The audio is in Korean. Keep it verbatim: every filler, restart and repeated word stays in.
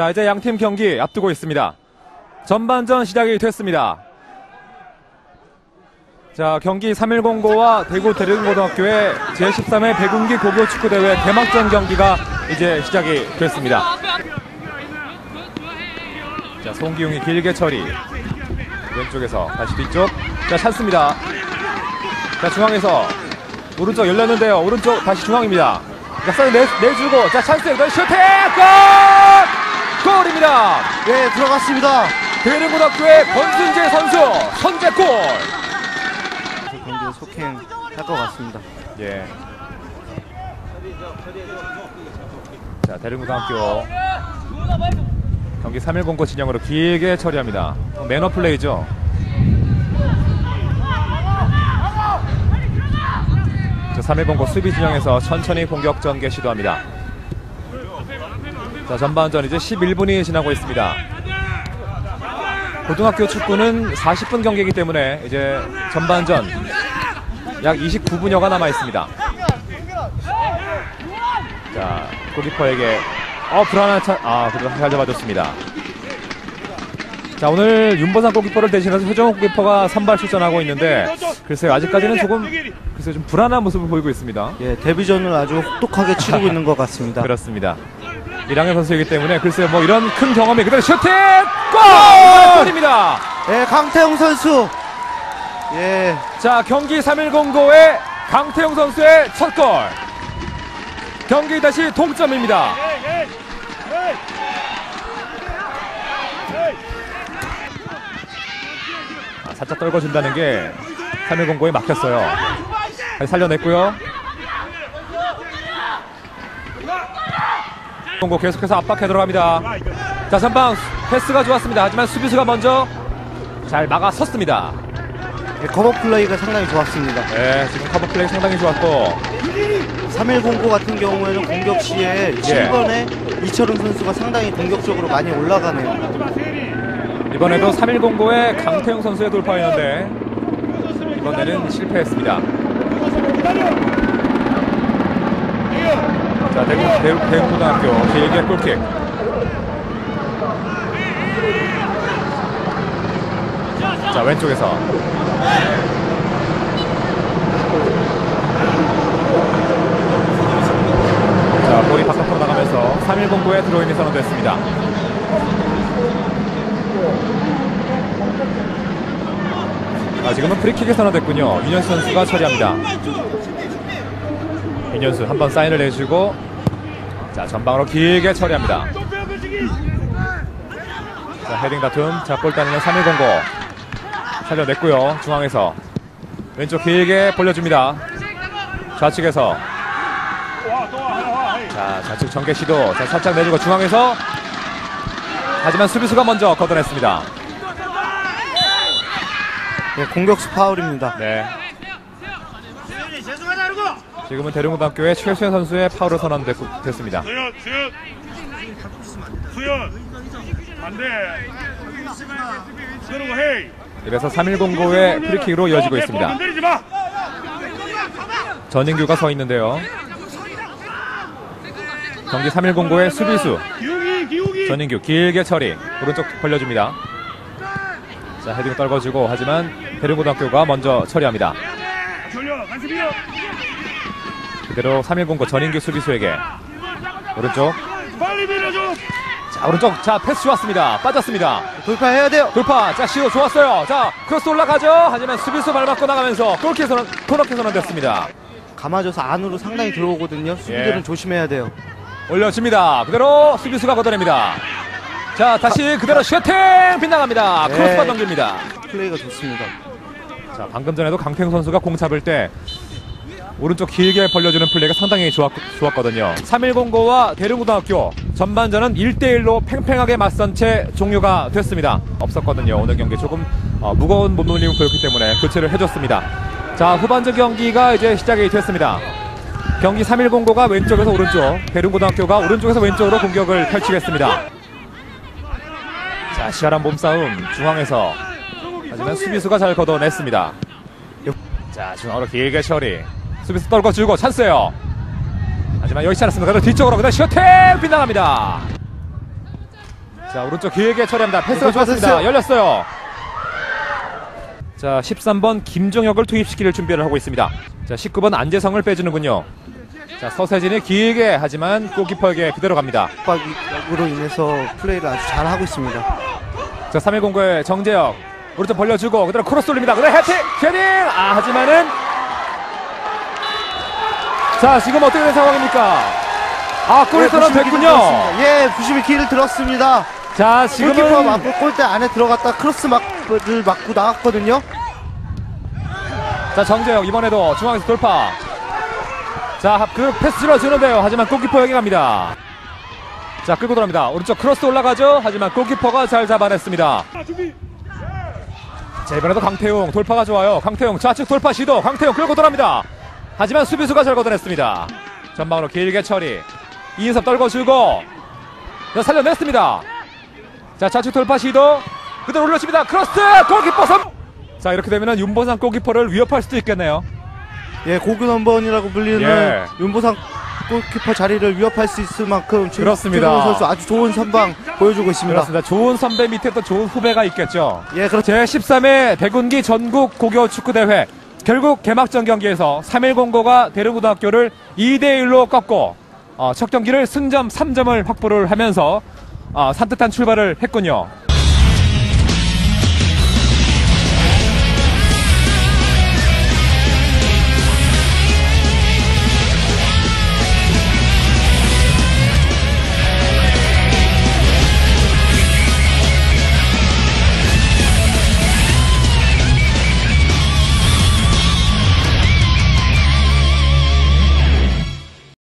자, 이제 양팀 경기 앞두고 있습니다. 전반전 시작이 됐습니다. 자, 경기 삼일공고와 대구 대릉고등학교의 제십삼 회 백운기 고교축구대회 개막전 경기가 이제 시작이 됐습니다. 자, 송기용이 길게 처리. 왼쪽에서 다시 뒤쪽. 자, 찬스입니다. 자, 중앙에서 오른쪽 열렸는데요. 오른쪽 다시 중앙입니다. 자, 사이드 내, 내주고. 자, 찬스. 슈팅! 골! 골입니다. 네, 들어갔습니다. 대릉고등학교의 권순재 선수 선제골. 경기를 속행할 것 같습니다. 예. 자, 대릉고등학교 경기 삼일공고 진영으로 길게 처리합니다. 매너 플레이죠. 자, 삼일공고 수비 진영에서 천천히 공격 전개 시도합니다. 자, 전반전 이제 십일 분이 지나고 있습니다. 고등학교 축구는 사십 분 경기이기 때문에 이제 전반전 약 이십구 분여가 남아 있습니다. 자, 골키퍼에게 어 불안한 차, 아 그래도 잘 잡아줬습니다. 자, 오늘 윤보상 골키퍼를 대신해서 최정욱 골키퍼가 선발 출전하고 있는데 글쎄요, 아직까지는 조금 글쎄요 좀 불안한 모습을 보이고 있습니다. 예, 데뷔전을 아주 혹독하게 치르고 있는 것 같습니다. 그렇습니다. 이랑현 선수이기 때문에 글쎄요 뭐 이런 큰 경험이 그대로 슈팅! 골! 골입니다. 예, 강태용 선수. 예. 자, 경기 삼일공고의 강태용 선수의 첫 골. 경기 다시 동점입니다. 아, 살짝 떨궈준다는 게 삼일공고에 막혔어요. 다시 살려냈고요. 공고 계속해서 압박해 들어갑니다. 자, 선방 패스가 좋았습니다. 하지만 수비수가 먼저 잘 막아섰습니다. 예, 커버 플레이가 상당히 좋았습니다. 네, 지금 커버 플레이 상당히 좋았고 삼일공고 같은 경우에는 공격 시에 예. 칠 번에 이철훈 선수가 상당히 공격적으로 많이 올라가네요. 이번에도 삼일공고의 강태용 선수의 돌파였는데 이번에는 실패했습니다. 자, 대구, 대구, 대구고등학교 길게 골킥. 자, 왼쪽에서 자, 볼이 바깥으로 나가면서 삼일공고에 드로잉이 선언됐습니다. 아, 지금은 프리킥이 선언됐군요. 윤현수 선수가 처리합니다. 윤현수 한번 사인을 내주고 자, 전방으로 길게 처리합니다. 자, 헤딩 다툼. 자, 골 따내는 삼일공고 살려냈고요. 중앙에서 왼쪽 길게 벌려줍니다. 좌측에서 자, 좌측 전개 시도. 자, 살짝 내주고 중앙에서 하지만 수비수가 먼저 걷어냈습니다. 예, 공격수 파울입니다. 네. 지금은 대릉고등학교의 최수현 선수의 파울을 선언됐습니다. 수현, 수현, 수현, 안돼. 그러고 해. 그래서 삼일공고의 프리킥으로 이어지고 있습니다. 전인규가 서 있는데요. 경기 삼일공고의 수비수 전인규 길게 처리. 오른쪽 벌려줍니다. 자, 헤딩 떨궈주고 하지만 대릉고등학교가 먼저 처리합니다. 그대로 삼일공고 전인규 수비수에게 오른쪽. 자, 오른쪽. 자, 패스 좋았습니다. 빠졌습니다. 돌파해야 돼요. 돌파. 자, 시도 좋았어요. 자, 크로스 올라가죠. 하지만 수비수 발 맞고 나가면서 골킥 선언, 코너킥 선언됐습니다. 감아줘서 안으로 상당히 들어오거든요. 수비들은 예. 조심해야 돼요. 올려줍니다. 그대로 수비수가 걷어냅니다. 자, 다시 그대로 슈팅 빗나갑니다. 네. 크로스가 넘깁니다. 플레이가 좋습니다. 자, 방금 전에도 강태용 선수가 공 잡을 때 오른쪽 길게 벌려주는 플레이가 상당히 좋았, 좋았거든요. 삼일공고와 대릉고등학교 전반전은 일 대 일로 팽팽하게 맞선 채 종료가 됐습니다. 없었거든요. 오늘 경기 조금 어, 무거운 몸놀림을 보였기 때문에 교체를 해줬습니다. 자, 후반전 경기가 이제 시작이 됐습니다. 경기 삼일공고가 왼쪽에서 오른쪽, 대릉고등학교가 오른쪽에서 왼쪽으로 공격을 펼치겠습니다. 자, 시원한 몸싸움 중앙에서 하지만 수비수가 잘 걷어냈습니다. 자, 중앙으로 길게 처리. 수비수 떨궈주고 찬스예요. 하지만 여의치 않았습니다. 그래도 뒤쪽으로 그다음 슈팅 빗나갑니다. 자, 오른쪽 길게 처리합니다. 패스가 네, 좋았습니다. 됐어요. 열렸어요. 자, 십삼 번 김종혁을 투입시킬 준비를 하고 있습니다. 자, 십구 번 안재성을 빼주는군요. 자, 서세진이 길게 하지만 골키퍼에게 그대로 갑니다. 압박으로 인해서 플레이를 아주 잘하고 있습니다. 자, 삼일공구의 정재혁 오른쪽 벌려주고 그대로 크로스 올립니다. 그대로 해팅! 헤딩! 아, 하지만은 자, 지금 어떻게 된 상황입니까? 아, 골이 선언 됐군요. 예, 부심이 길을 들었습니다. 자, 골키퍼가 지금은 맞고 골대 안에 들어갔다 크로스 막을 맞고 나갔거든요. 자, 정재혁 이번에도 중앙에서 돌파. 자, 그 패스 줄여주는데요. 하지만 골키퍼에게 갑니다. 자, 끌고 들어갑니다. 오른쪽 크로스 올라가죠. 하지만 골키퍼가 잘 잡아냈습니다. 자, 이번에도 강태용 돌파가 좋아요. 강태용 좌측 돌파 시도. 강태용 끌고 들어갑니다. 하지만 수비수가 잘 걷어냈습니다. 전방으로 길게 처리. 이인섭 떨궈주고 자, 살려냈습니다. 자, 좌측 돌파 시도 그대로 올려줍니다. 크로스 골키퍼 섬. 자, 이렇게 되면 윤보상 골키퍼를 위협할 수도 있겠네요. 예, 고교 넘버원이라고 불리는 예. 윤보상 골키퍼 자리를 위협할 수 있을 만큼 최- 그렇습니다. 최동원 선수 아주 좋은 선방 보여주고 있습니다. 그렇습니다. 좋은 선배 밑에 또 좋은 후배가 있겠죠. 예, 그렇죠. 제십삼 회 대군기 전국 고교 축구대회 결국 개막전 경기에서 삼일공고가 대릉고등학교를 이 대 일로 꺾고 어, 첫 경기를 승점 삼 점을 확보를 하면서 어, 산뜻한 출발을 했군요.